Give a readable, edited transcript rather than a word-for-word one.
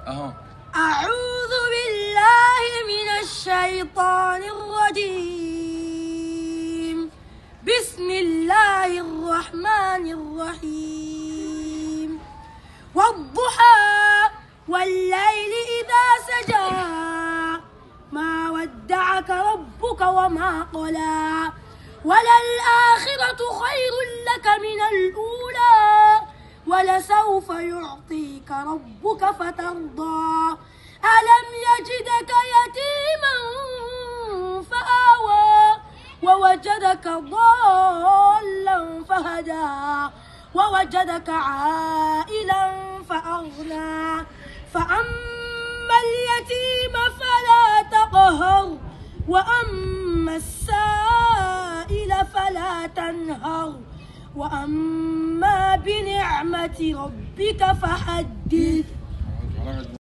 أعوذ بالله من الشيطان الرجيم. بسم الله الرحمن الرحيم. والضحى والليل إذا سجى ما ودعك ربك وما قلى وللآخرة خير لك من الأولى ولسوف يعطيك ربك فترضى. ألم يجدك يتيما فآوى ووجدك ضالا فهدى ووجدك عائلا فأغنى فأما اليتيم فلا تقهر وأما السائل فلا تنهر وأما بنعمة ربك فحدث.